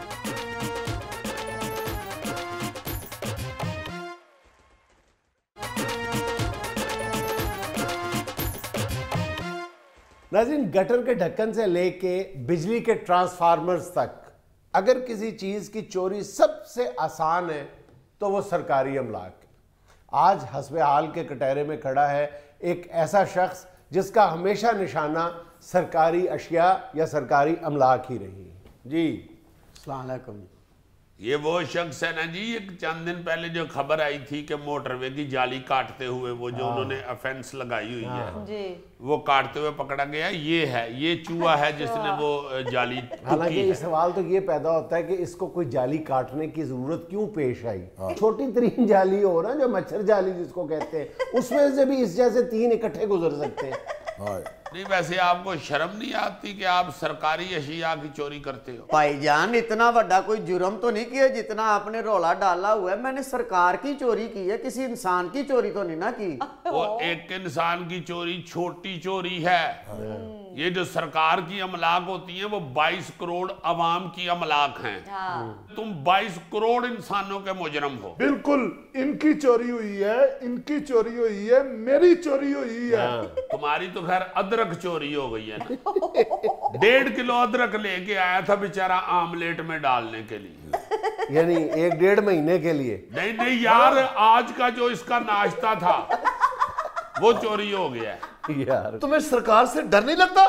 नाज़रीन, गटर के ढक्कन से लेके बिजली के ट्रांसफार्मर्स तक अगर किसी चीज़ की चोरी सबसे आसान है तो वो सरकारी अमलाक है। आज हस्बे हाल के कटहरे में खड़ा है एक ऐसा शख्स जिसका हमेशा निशाना सरकारी अशिया या सरकारी अमलाक ही रही है। जी अस्सलाम वालेकुम। ये वो शख्स है ना जी, एक चंद दिन पहले जो खबर आई थी कि मोटरवे की जाली काटते हुए वो जो उन्होंने ऑफेंस लगाई हुई है जी। वो काटते हुए पकड़ा गया। ये है, ये चूहा है जिसने वो जाली हालांकि टूकी ये सवाल तो ये पैदा होता है कि इसको कोई जाली काटने की जरूरत क्यों पेश आई। छोटी तरीन जाली हो ना, जो मच्छर जाली जिसको कहते हैं, उसमें से भी इस जैसे 3 इकट्ठे गुजर सकते हैं। नहीं, वैसे आपको शर्म नहीं आती कि आप सरकारी अशिया की चोरी करते हो? भाईजान इतना बड़ा कोई जुर्म तो नहीं किया जितना आपने रौला डाला हुआ है। मैंने सरकार की चोरी की है, किसी इंसान की चोरी तो नहीं ना की। वो एक इंसान की चोरी छोटी चोरी है, ये जो सरकार की अमलाक होती है वो 22 करोड़ अवाम की अमलाक हैं। तुम 22 करोड़ इंसानों के मुजरम हो। बिल्कुल, इनकी चोरी हुई है, इनकी चोरी हुई है, मेरी चोरी हुई है। तुम्हारी तो खैर अदरक चोरी हो गई है ना। 1.5 किलो अदरक लेके आया था बेचारा आमलेट में डालने के लिए, यानी 1-1.5 महीने के लिए। नहीं नहीं यार, आज का जो इसका नाश्ता था वो चोरी हो गया है। यार तुम्हें सरकार से डर नहीं लगता?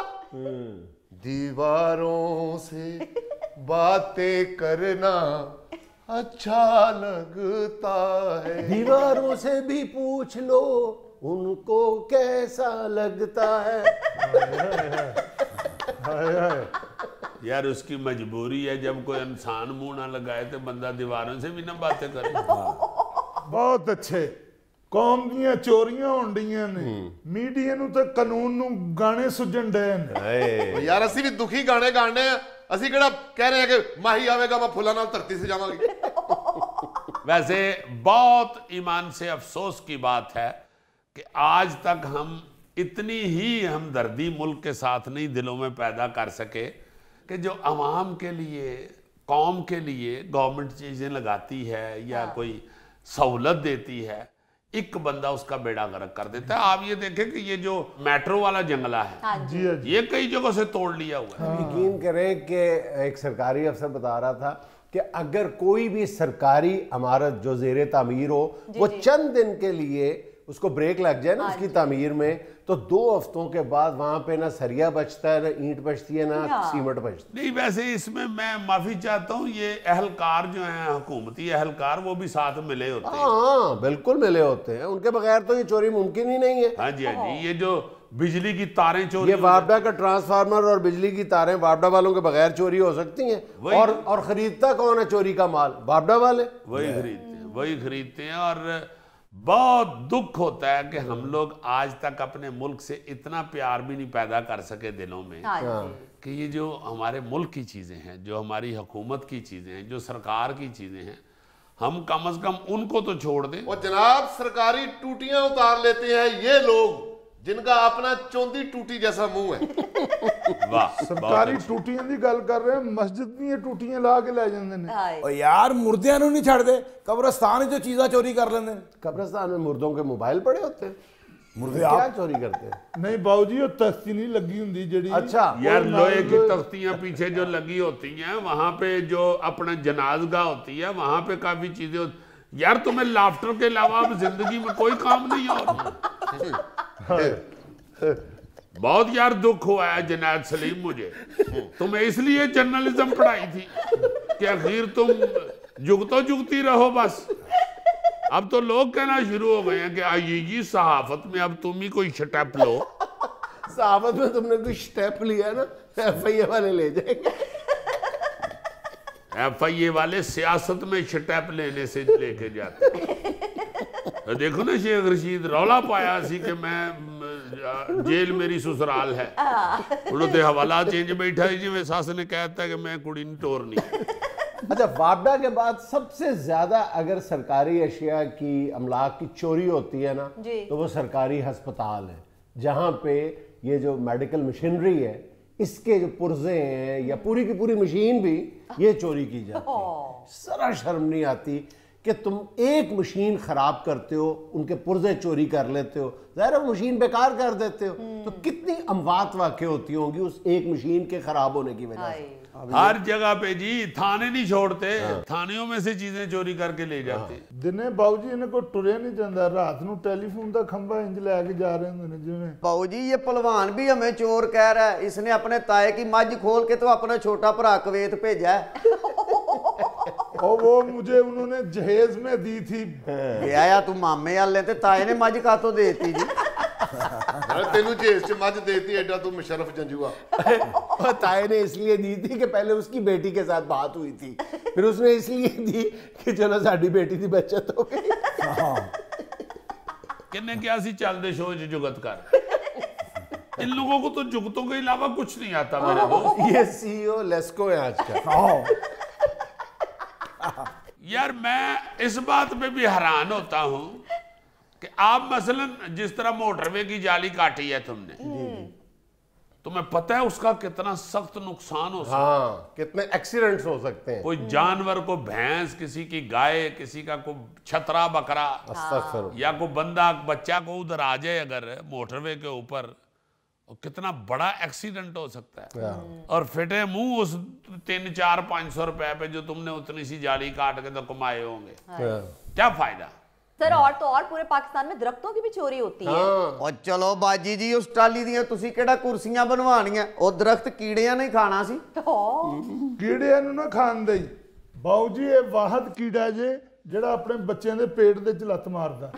दीवारों से बातें करना अच्छा लगता है, दीवारों से भी पूछ लो उनको कैसा लगता है। यार उसकी मजबूरी है, जब कोई इंसान मुंह ना लगाए तो बंदा दीवारों से भी ना बातें करे। बहुत अच्छे। कौम ਦੀਆਂ ਚੋਰੀਆਂ ਹੁੰਦੀਆਂ ਨੇ, ਮੀਡੀਆ ਨੂੰ ਤੇ ਕਾਨੂੰਨ ਨੂੰ ਗਾਣੇ ਸੁਝਣ ਡਏ ਨੇ। यार ਅਸੀਂ भी दुखी गाने गाने हैं, ਅਸੀਂ ਕਿਹੜਾ कह रहे हैं कि माही आवेगा मैं फुला नाल धरती से जावांगी। वैसे बहुत ईमान से अफसोस की बात है कि आज तक हम इतनी ही हमदर्दी मुल्क के साथ नहीं दिलों में पैदा कर सके कि जो आवाम के लिए, कौम के लिए गवर्नमेंट चीज़ें लगाती है या कोई सहूलत देती है, एक बंदा उसका बेड़ा गर्क कर देता है। आप ये देखें कि ये जो मेट्रो वाला जंगला है, जी जी। ये कई जगहों से तोड़ लिया हुआ है। यकीन करें कि एक सरकारी अफसर बता रहा था कि अगर कोई भी सरकारी इमारत जो ज़ेरे तामीर हो वो चंद दिन के लिए उसको ब्रेक लग जाए ना उसकी तामीर में, तो 2 हफ्तों के बाद वहां पे ना सरिया बचता है, ना ईंट बचती है, ना सीमेंट बचती नहीं, वैसे इसमें मैं माफी चाहता हूँ, ये अहलकार जो हैं, हुकूमती अहलकार, वो भी साथ मिले होते है। हैं। हाँ बिल्कुल मिले होते हैं, उनके बगैर तो ये चोरी मुमकिन ही नहीं है। हाँ जी, हाँ जी। ये जो बिजली की तारें चोरी, ये वापडा का ट्रांसफार्मर और बिजली की तारें वापडा वालों के बगैर चोरी हो सकती हैं। और खरीदता कौन है चोरी का माल? वापडा वाले वही खरीदते हैं। और बहुत दुख होता है कि हम लोग आज तक अपने मुल्क से इतना प्यार भी नहीं पैदा कर सके दिलों में कि ये जो हमारे मुल्क की चीज़ें हैं, जो हमारी हुकूमत की चीज़ें हैं, जो सरकार की चीज़ें हैं, हम कम से कम उनको तो छोड़ दें। और जनाब सरकारी टूटियां उतार लेते हैं ये लोग जिनका अपना चौंधी टूटी जैसा मुंह है। वाह, ਸਰਕਾਰੀ ਟੂਟੀਆਂ ਦੀ ਗੱਲ ਕਰ ਰਹੇ ਹਾਂ, ਮਸਜਿਦ ਦੀਆਂ ਟੂਟੀਆਂ ਲਾ ਕੇ ਲੈ ਜਾਂਦੇ ਨੇ। ਹਾਏ। और यार मुर्दियां नहीं छड़ते, कब्रिस्तान जो चीज़ा चोरी कर लेंगे। कब्रिस्तान में मुर्दों के मोबाइल पड़े होते हैं, मुर्दे क्या आप चोरी करते हैं? नहीं बाबू जी वो तख्ती नहीं लगी हुंदी जेड़ी। अच्छा यार लोहे की तख्तियां पीछे जो लगी होती हैं, वहां पे जो अपना जनाजगा होती है वहां पे काफी चीजें यार तुम्हें लाफ्टर के अलावा अब जिंदगी में कोई काम नहीं और बहुत यार दुख हुआ है जुनैद सलीम मुझे, तुम्हें इसलिए जर्नलिज्म पढ़ाई थी कि आखिर तुम जुगतो जुगती रहो बस। अब तो लोग कहना शुरू हो गए हैं कि आइए जी सहाफत में अब तुम ही कोई स्टेप लो। सहाफत में तुमने कोई स्टेप लिया ना, FIA वाले ले जाएंगे। FIA वाले सियासत में स्टेप लेने से लेके जाते हैं। देखो ना शेख रशीद रौला पाया सी कि मैं जेल मेरी ससुराल है, उन्होंने हवाला चेंज बैठा है जी, मैं सास ने कहता है कि मैं कुड़ी नहीं टोरनी। अच्छा, वापडा के बाद सबसे ज्यादा अगर सरकारी अशिया की अमलाक की चोरी होती है ना, तो वो सरकारी अस्पताल है, जहां पे ये जो मेडिकल मशीनरी है इसके जो पुर्जे हैं या पूरी की पूरी मशीन भी ये चोरी की जाती है। जरा शर्म नहीं आती कि तुम एक मशीन खराब करते हो, उनके पुर्जे चोरी कर लेते हो, ज़ाहिर है मशीन बेकार कर देते हो, तो कितनी अमवात वाक़ई होती होंगी उस एक मशीन के खराब होने की वजह से। हर जगह पे जी थाने नहीं छोड़ते, थानियों में से चीजें चोरी करके ले जाते। दिने बाबू जी इन्हें को टुरिया नहीं जाता, रात को टेलीफोन का खंभा इंज लैके जा रहे होंगे जिवें। बाबू जी ये पहलवान भी हमें चोर कह रहा है, इसने अपने ताए की मझ खोल के तो अपना छोटा भरा कुवैत भेजा है। और वो मुझे उन्होंने जहेज में दी थी। गया तू मामे वाले ते ताए ने मझ का तो देती जी। तेनू जेस च मझ देती एडा तू मुशर्रफ जंजुआ। और ताए ने इसलिए दी थी कि पहले उसकी बेटी के साथ बात हुई थी, फिर उसने इसलिए दी कि चलो साडी बेटी की बचत हो गई। किन्ने क्या सी चल दे शो जुगत कर। इन लोगों को तो जुगतों के अलावा कुछ नहीं आता मेरे दोस्त। ये CEO लेस्को है आज का। यार मैं इस बात पे भी हैरान होता हूं कि आप मसलन जिस तरह मोटरवे की जाली काटी है तुमने, तुम्हें पता है उसका कितना सख्त नुकसान हो सकता है। हाँ, कितने एक्सीडेंट्स हो सकते हैं। कोई जानवर को भैंस, किसी की गाय, किसी का कोई छतरा बकरा अस्तगफिरुल्लाह। या कोई बंदा बच्चा को उधर आ जाए अगर मोटरवे के ऊपर, और कितना बड़ा एक्सीडेंट हो सकता है। और फिटे मुंह उस 300-400-500 रुपए पे जो तुमने उतनी सी जाली काट के तो कमाए होंगे, क्या फायदा। सर और तो और पूरे पाकिस्तान में दरख्तों की भी चोरी होती है। और चलो बाजी जी उस टाली दियां तुसी केड़ा कुर्सियां बनवानियां, ओ दरख्त कीड़ियां नहीं खाना सी। कीड़ियां नूं ना खान दे बाबू जी, ये वाहद कीड़ा जे जेड़ा अपने बच्चों के पेट दे च लत मारदा।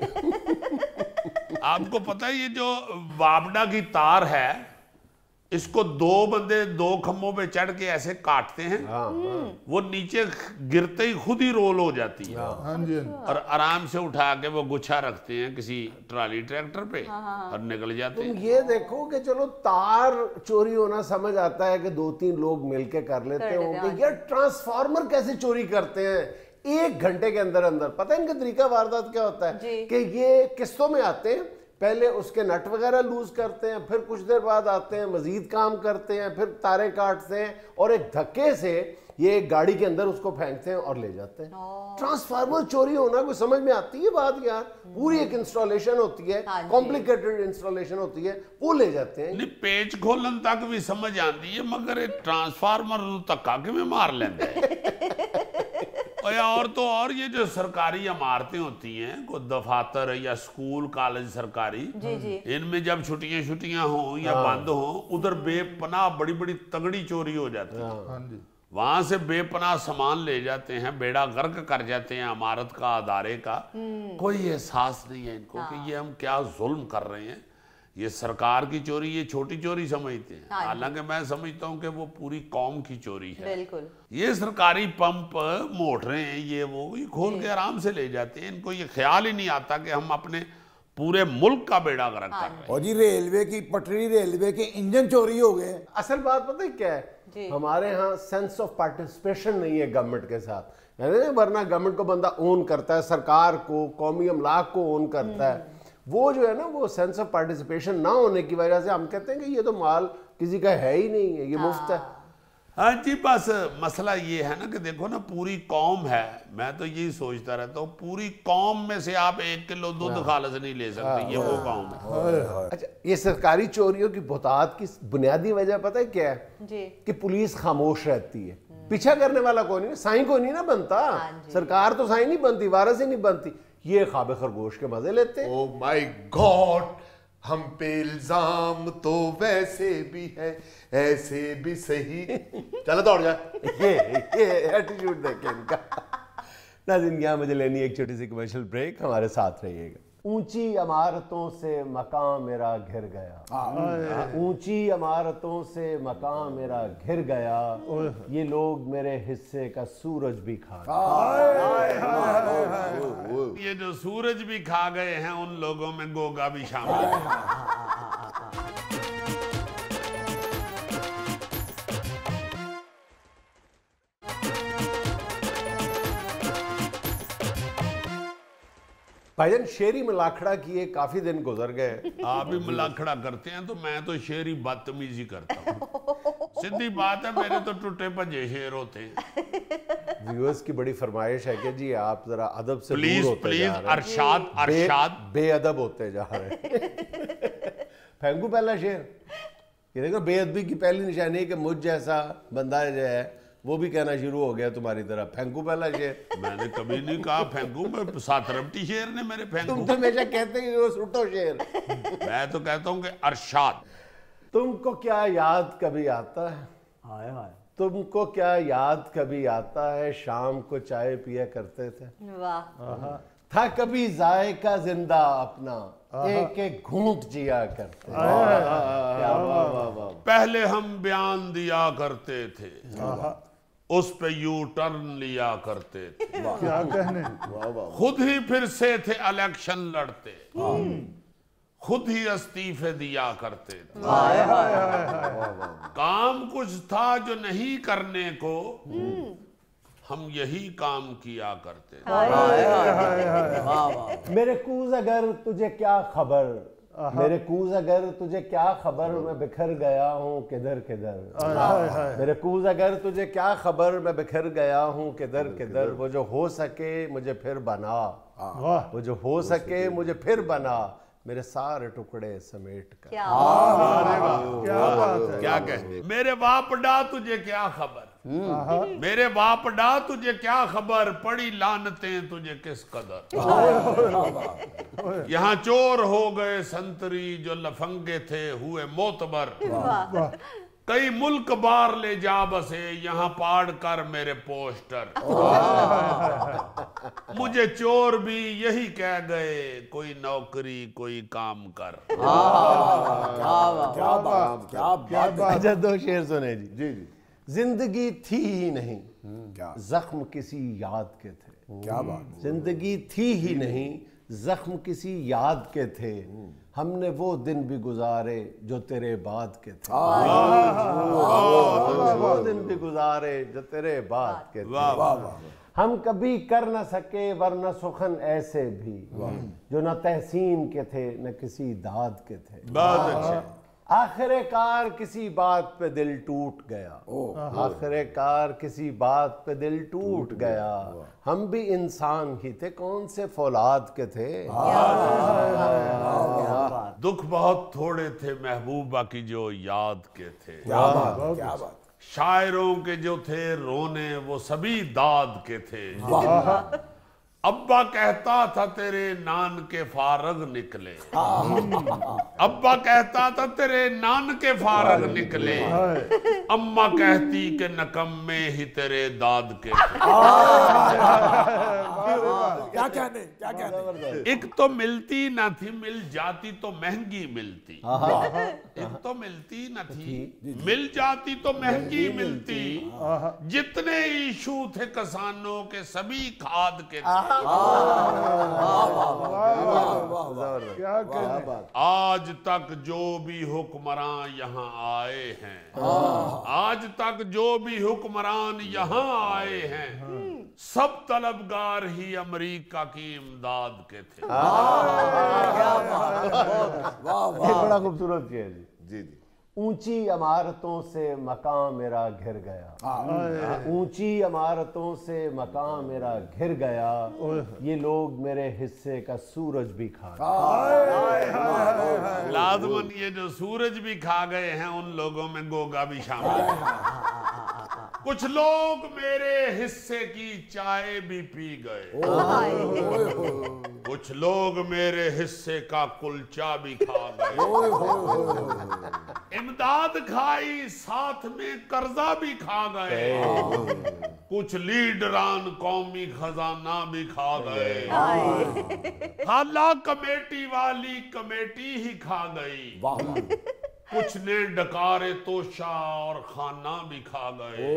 आपको पता है ये जो वापडा की तार है, इसको दो बंदे दो खम्भों पे चढ़ के ऐसे काटते हैं, वो नीचे गिरते ही खुद ही रोल हो जाती है। हाँ जी, और आराम से उठा के वो गुच्छा रखते हैं किसी ट्राली ट्रैक्टर पे और निकल जाते तुम हैं। ये देखो कि चलो तार चोरी होना समझ आता है कि 2-3 लोग मिलके कर लेते होंगे, यार ट्रांसफार्मर कैसे चोरी करते हैं 1 घंटे के अंदर अंदर। पता है इनका तरीका वारदात क्या होता है कि ये किस्तों में आते हैं, पहले उसके नट वगैरह लूज करते हैं, फिर कुछ देर बाद आते हैं मजीद काम करते हैं, फिर तारे काटते हैं और एक धक्के से ये एक गाड़ी के अंदर उसको फेंकते हैं और ले जाते हैं। ट्रांसफार्मर चोरी होना कोई समझ में आती है बात यार? पूरी एक इंस्टॉलेशन होती है, कॉम्प्लिकेटेड इंस्टॉलेशन होती है, वो ले जाते हैं। नहीं पेच खोलन तक भी समझ आती है, मगर ट्रांसफार्मर धक्का किवें मार लेंदे। और तो और ये जो सरकारी इमारतें होती हैं, कोई दफातर या स्कूल कॉलेज सरकारी, इनमें जब छुट्टियां हो या बंद हो, उधर बेपनाह बड़ी बड़ी तगड़ी चोरी हो जाती है। वहां से बेपनाह सामान ले जाते हैं, बेड़ा गर्क कर जाते हैं इमारत का, अदारे का। कोई एहसास नहीं है इनको कि ये हम क्या जुल्म कर रहे हैं। ये सरकार की चोरी ये छोटी चोरी समझते हैं, हालांकि मैं समझता हूँ कि वो पूरी कौम की चोरी है। बिल्कुल। ये सरकारी पंप मोटरें ये वो ये खोल के आराम से ले जाते हैं, इनको ये ख्याल ही नहीं आता कि हम अपने पूरे मुल्क का बेड़ा गर्क कर रहे हैं। और जी रेलवे की पटरी, रेलवे के इंजन चोरी हो गए। असल बात पता है क्या है, हमारे यहाँ सेंस ऑफ पार्टिसिपेशन नहीं है गवर्नमेंट के साथ। वरना गवर्नमेंट को बंदा ओन करता है, सरकार को, कौमी अमलाक को ओन करता है। वो जो है ना, वो सेंस ऑफ पार्टिसिपेशन ना होने की वजह से हम कहते हैं कि ये तो माल किसी का है ही नहीं है, ये मुफ्त है। हाँ जी, बस मसला ये है ना कि देखो ना, पूरी कौम है, मैं तो यही सोचता रहता हूँ, पूरी कौम में से आप 1 किलो दूध खालस नहीं ले सकते, ये वो कौम है। अच्छा, ये सरकारी चोरियों की बहुतात की बुनियादी वजह पता है क्या है? जी। कि पुलिस खामोश रहती है, पीछा करने वाला कोई नहीं, साईं को नहीं ना बनता, सरकार तो साईं नहीं बनती, वारस ही नहीं बनती, ये ख्वाब खरगोश के मजे लेते हैं। ओ माय गॉड, हम पे इल्जाम तो वैसे भी है, ऐसे भी सही। चलो दौड़ जा। ये एटीट्यूड देखें इनका। नाज़रीन, यहाँ मुझे लेनी एक छोटी सी कमर्शियल ब्रेक, हमारे साथ रहिएगा। ऊंची इमारतों से मकान मेरा घिर गया, ऊंची इमारतों से मकान मेरा घिर गया, ये लोग मेरे हिस्से का सूरज भी खा गए। ये जो सूरज भी खा गए हैं, उन लोगों में गोगा भी शामिल है। भाईजान, शेरी मलाखड़ा किए काफी दिन गुजर गए। आप ही मलाखड़ा करते हैं तो मैं तो शेरी बदतमीजी करता हूँ। सीधी बात है, मेरे तो टूटे भजे शेर होते हैं। व्यूअर्स की बड़ी फरमाइश है कि जी आप जरा अदब से प्लीज दूर होते प्लीज, जा रहे हैं। अरशाद अरशाद बेअदब होते जा रहे हैं। फेंकू पहला शेर। ये देखो, बेअदबी की पहली निशानी है कि मुझ जैसा बंदा जो है वो भी कहना शुरू हो गया तुम्हारी तरह। फेंकू पहला शेर। मैंने कभी नहीं कहा फेंकू, मैं सातरपटी शेर ने मेरे फेंकू। तुम तो हमेशा कहते हैं कि वो सुटो शेर। मैं तो कहता हूँ कि अरशाद। तुमको क्या याद कभी आता है, हाय हाय, तुमको क्या याद कभी आता है, शाम को चाय पिया करते थे, वाह। था कभी जायका जिंदा अपना, एक एक घूंट जिया करते। क्या वाह वाह वाह। पहले हम बयान दिया करते थे, उस पे यू टर्न लिया करते थे, क्या कहने। खुद ही फिर से थे इलेक्शन लड़ते, खुद ही इस्तीफे दिया करते थे। काम कुछ था जो नहीं करने को, हम यही काम किया करते थे। मेरे कूज अगर तुझे क्या खबर, मेरे कूज अगर तुझे क्या खबर, मैं बिखर गया हूँ किधर किधर। मेरे कूज अगर तुझे क्या खबर, मैं बिखर गया हूँ किधर किधर। वो जो हो सके मुझे फिर बना, वो जो हो सके मुझे फिर बना, मेरे सारे टुकड़े समेट कर। क्या क्या बात है। क्या कहते, मेरे बापडा तुझे क्या खबर, मेरे बापडा तुझे क्या खबर, पड़ी लानतें तुझे किस कदर। यहाँ चोर हो गए संतरी, जो लफंगे थे हुए मोतबर। कई मुल्क बार ले जा बसे, यहाँ पाड़ कर मेरे पोस्टर। मुझे चोर भी यही कह गए, कोई नौकरी कोई काम कर। क्या बात। अच्छा, 2 शेर सुने जी। जी जी। जिंदगी थी ही नहीं, क्या जख्म किसी याद के थे। क्या बात। जिंदगी थी ही नहीं, जख्म किसी याद के थे, हमने वो दिन भी गुजारे जो तेरे बाद के थे। वो दिन भी गुजारे जो तेरे बाद के थे। हम कभी कर न सके वरना सुखन ऐसे भी, जो न तहसीन के थे न किसी दाद के थे। बहुत अच्छे। आखिरकार किसी बात पे दिल टूट गया, आखिरकार किसी बात पे दिल टूट गया, हम भी इंसान ही थे कौन से फौलाद के थे। दुख बहुत थोड़े थे महबूबा की जो याद के थे। क्या बात। शायरों के जो थे रोने वो सभी दाद के थे। अब्बा कहता था तेरे नान के फारग निकले, अब्बा कहता था तेरे नान के फारग निकले, अम्मा कहती कि नकम्मे ही तेरे दाद के थे। क्या कहने। एक तो मिलती ना थी, मिल जाती तो महंगी मिलती। एक तो मिलती ना थी, मिल जाती तो महंगी मिलती। जितने इशू थे किसानों के सभी खाद के थे। क्या क्या कहने। आज तक जो भी हुक्मरान यहाँ आए हैं, आज तक जो भी हुक्मरान यहाँ आए हैं, सब तलबगार ही अमेरिका की इमदाद के थे। ये बड़ा खूबसूरत चीज है जी। जी जी। ऊंची इमारतों से मकान मेरा घिर गया, ऊंची इमारतों से मकान मेरा घिर गया, ये लोग मेरे हिस्से का सूरज भी खा गए। लाजमन ये जो सूरज भी खा गए हैं उन लोगों में गोगा भी शामिल है। कुछ लोग मेरे हिस्से की चाय भी पी गए, कुछ लोग मेरे हिस्से का कुलचा भी खा गए, इमदाद खाई साथ में कर्जा भी खा गए, कुछ लीडरान कौमी खजाना भी खा गए, हाला कमेटी वाली कमेटी ही खा गई, कुछ ने डकारे तोशा और खाना भी खा गए,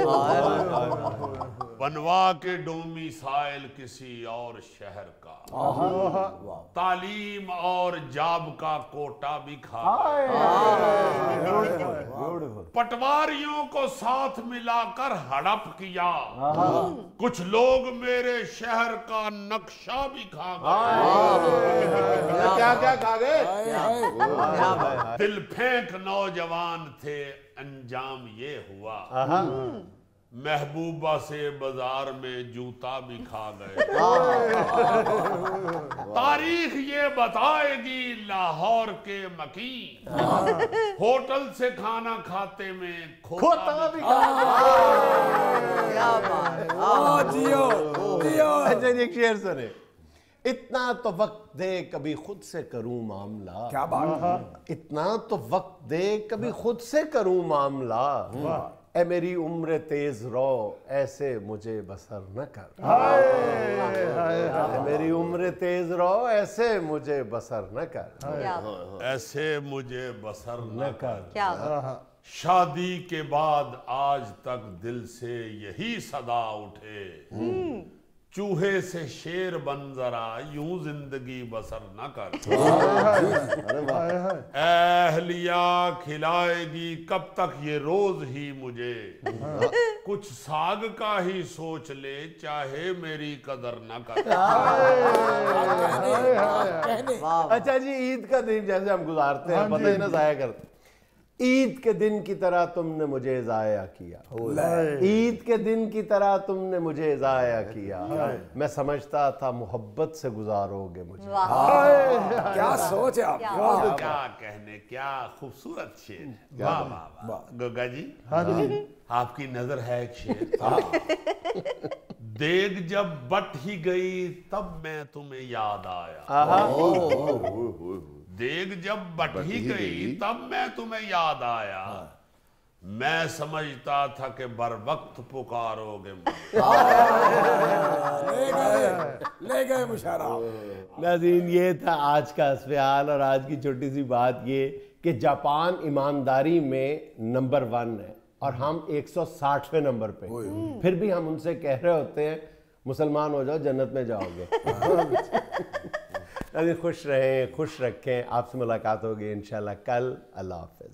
बनवा के डोमिसाइल किसी और शहर का, तालीम और जाब का कोटा भी खा गए, पटवारियों को साथ मिलाकर हड़प किया, कुछ लोग मेरे शहर का नक्शा भी खा गए। क्या क्या खा गए? दिल फेंक नौजवान थे, अंजाम ये हुआ, महबूबा से बाजार में जूता भी खा गए। तारीख ये बताएगी लाहौर के मकीन, होटल से खाना खाते में खोता भी खा अच्छा एक शेर सुने। इतना तो वक्त दे कभी खुद से करूं मामला, क्या बात। इतना तो वक्त दे कभी खुद से करूं मामला, ए मेरी उम्र तेज रो ऐसे मुझे बसर न कर, ए मेरी उम्र तेज रो ऐसे मुझे बसर न कर, ऐसे मुझे बसर न कर। क्या शादी के बाद आज तक दिल से यही सदा उठे, चूहे से शेर बन जरा यूं जिंदगी बसर न कर, अहलिया खिलाएगी कब तक ये रोज ही मुझे, कुछ साग का ही सोच ले चाहे मेरी कदर न कर। अच्छा जी ईद का दिन जैसे हम गुजारते हैं पता ही ना जाया करते, ईद के दिन की तरह तुमने मुझे जाया किया, ईद के दिन की तरह तुमने मुझे जाया किया, मैं समझता था मोहब्बत से गुजारोगे मुझे। क्या सोच है आपकी। क्या कहने, क्या खूबसूरत शेर। वाह वाह वाह गोगा जी, आपकी नजर है एक शेर। देग जब बट ही गई तब मैं तुम्हें याद आया, देग जब बट ही गई तब मैं तुम्हें याद आया, मैं समझता था कि बर वक्त पुकारोगे। ले गए मुशारा। नाज़रीन ये था आज का अस्फ़हाल और आज की छोटी सी बात ये कि जापान ईमानदारी में नंबर 1 है और हम 160वें नंबर पे, फिर भी हम उनसे कह रहे होते हैं मुसलमान हो जाओ जन्नत में जाओगे। अभी खुश रहें, खुश रखें। आपसे मुलाकात होगी इंशाल्लाह कल। अल्लाह हाफ़िज़।